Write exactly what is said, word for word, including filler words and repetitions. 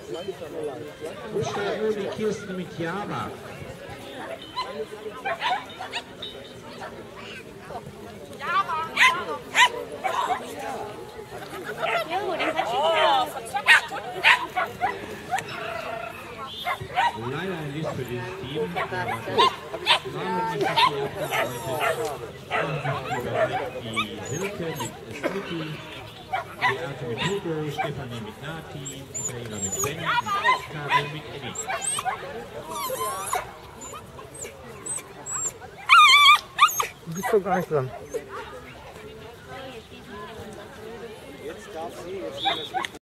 Buxtehude, Kirsten mit Java. Leider ein Lied für dieses Team. Rahmen nicht die Silke mit Smitty, Beate mit Hugo, Stefanie mit Nati, Michaela mit Ben und Karin mit Eddie. Du bist doch gar nicht dran. Jetzt darf sie, jetzt